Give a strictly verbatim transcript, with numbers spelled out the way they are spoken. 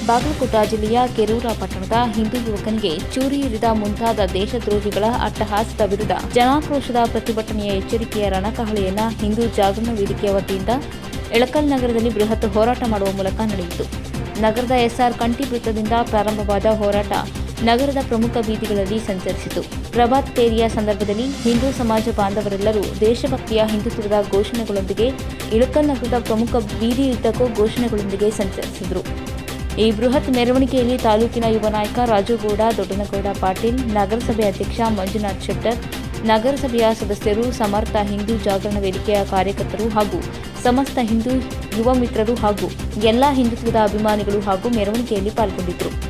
ಬಾಗಲಕೋಟೆ ಜಿಲ್ಲೆಯ ಕೆರೂರ ಪಟ್ಟಣದ ಹಿಂದೂ ಯುವಕನಿಗೆ ಚೂರಿ ಇರಿದ ಮುಂತಾದ ದೇಶದ್ರೋಹಿಗಳ ಅಟ್ಟಹಾಸದ ವಿರುದ್ಧ ಜನಾಕ್ರೋಶದ ಪ್ರತಿಭಟನೆಯ ಎಚ್ಚರಿಕೆಯ ರಣಕಹಳೆಯನ್ನ ಹಿಂದೂ ಜಾಗರಣ ವೇದಿಕೆಯ ವತಿಯಿಂದ ಎಳಕಲ್ ನಗರದಲ್ಲಿ ಬೃಹತ್ ಹೋರಾಟ ಮಾಡುವ ಮೂಲಕ ನಡೆಯಿತು. ನಗರದ ಎಸ್ಆರ್ ಕಂಠಿ ವೃತ್ತದಿಂದ ಪ್ರಾರಂಭವಾದ ಹೋರಾಟ ನಗರದ ಪ್ರಮುಖ ಬೀದಿಗಳಲ್ಲಿ ಸಂಚರಿಸಿತು. ಪ್ರಭಾತ್ ಫೇರಿಯ ಸಂದರ್ಭದಲ್ಲಿ ಹಿಂದೂ ಸಮಾಜ ಬಾಂಧವರೆಲ್ಲರೂ ದೇಶಭಕ್ತಿಯ ಹಿಂದುತ್ವದ ಘೋಷಣೆಗಳೊಂದಿಗೆ ಇಳಕಲ್ ನಗರದ ಪ್ರಮುಖ ಬೀದಿಯುದ್ದಕ್ಕೂ ಘೋಷಣೆಗಳೊಂದಿಗೆ ಸಂಚರಿಸಿದರು. ಈ ಬೃಹತ್ ಮೆರವಣಿಗೆಯಲ್ಲಿ ತಾಲೂಕಿನ ಯುವ ನಾಯಕ ರಾಜುಗೌಡ, ದೊಡ್ಡನಗೌಡ ಪಾಟೀಲ್, ನಗರಸಭೆ ಅಧ್ಯಕ್ಷ ಮಂಜುನಾಥ್ ಶೆಟ್ಟರ್, ನಗರಸಭೆಯ ಸದಸ್ಯರು, ಸಮರ್ಥ ಹಿಂದೂ ಜಾಗರಣ ವೇದಿಕೆಯ ಕಾರ್ಯಕರ್ತರು ಹಾಗೂ ಸಮಸ್ತ ಹಿಂದೂ ಯುವ ಮಿತ್ರರು ಹಾಗೂ ಎಲ್ಲಾ ಹಿಂದುತ್ವದ ಅಭಿಮಾನಿಗಳು ಹಾಗೂ ಮೆರವಣಿಗೆಯಲ್ಲಿ ಪಾಲ್ಗೊಂಡಿದ್ದರು.